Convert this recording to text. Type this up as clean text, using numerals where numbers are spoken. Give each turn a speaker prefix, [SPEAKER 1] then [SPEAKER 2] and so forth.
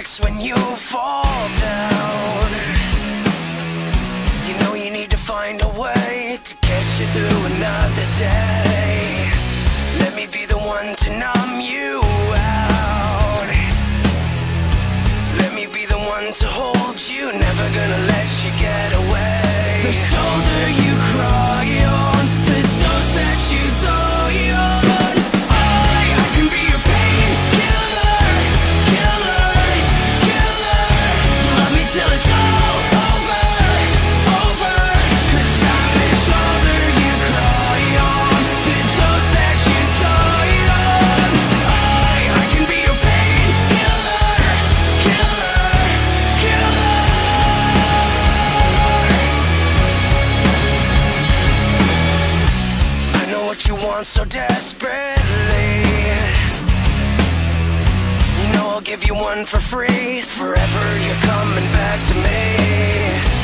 [SPEAKER 1] fix when you fall down. You know you need to find a way to get you through another day. Let me be the one to numb you out. Let me be the one to hold you, never gonna let you get away. The shoulder you cry on, the toast that you die on. I can be your painkiller, killer, killer. You love me till it's all over, over. 'Cause I'm the shoulder you cry on, the toast that you die on. I can be your painkiller, killer, killer. I know what you want so desperately. You know I'll give you one for free. Forever you're coming back to me.